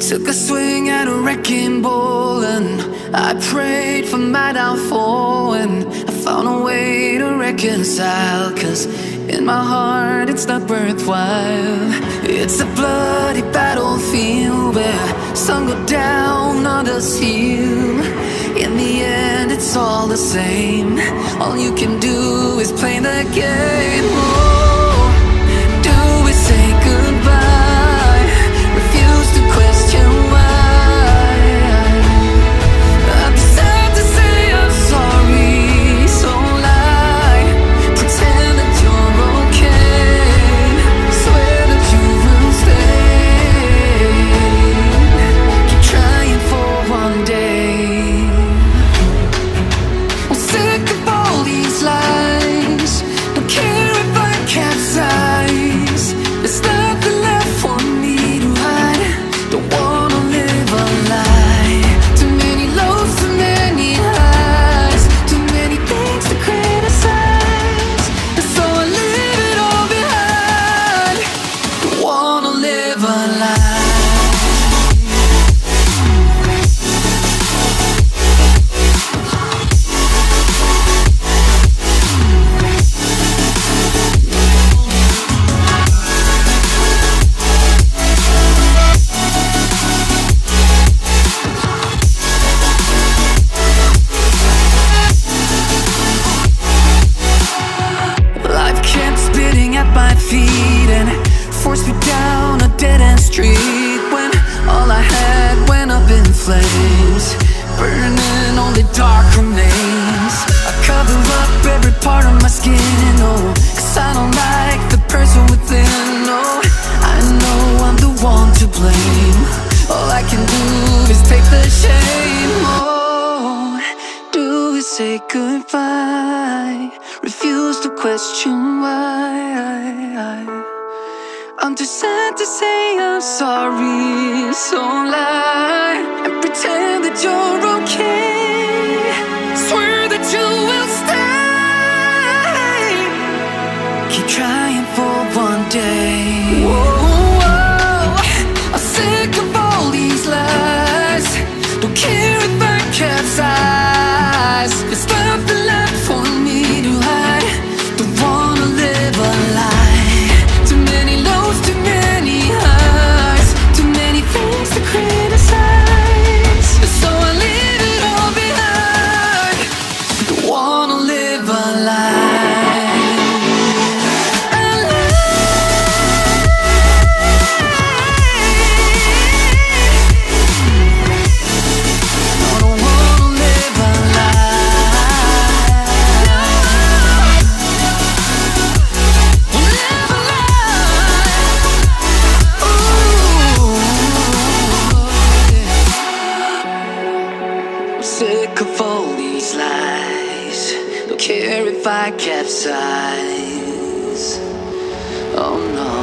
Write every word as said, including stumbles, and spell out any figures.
Took a swing at a wrecking ball and I prayed for my downfall, and I found a way to reconcile, cause in my heart it's not worthwhile. It's a bloody battlefield where some go down, others heal. In the end it's all the same. All you can do is play the game. Oh, do we say goodbye? Refuse to question why. I'm sad to say I'm sorry, so lie. Pretend that you're okay. Swear that you will stay. Keep trying for one day. I'm sick of all these lies. Don't care if I capsize. There's nothing left for me to hide. Don't wanna live a lie. Too many lows, too many highs. Too many things to criticize. And so I leave it all behind. Don't wanna live a lie. Life kept spitting at my feet and forced me down a dead-end street, when all I had went up in flames, burning only dark remains. I cover up every part of my skin, oh, cause I don't like the person within. Oh, I know I'm the one to blame. All I can do is take the shame. Oh, do we say goodbye? Refuse to question why. I'm too sad to say I'm sorry, so lie and pretend that you're okay. Swear that you will stay. Keep trying for one day. Whoa, whoa. I'm sick of all these lies. Don't care if I capsize. There's nothing left for me to hide. Don't wanna live a lie. Too many lows, too many highs. Too many things to criticize. So I leave it all behind. Don't wanna live a lie. A lie. I don't wanna live a lie. Live a lie. Ooh, yeah. I'm sick of all these lies. Don't care if I capsize. Oh no.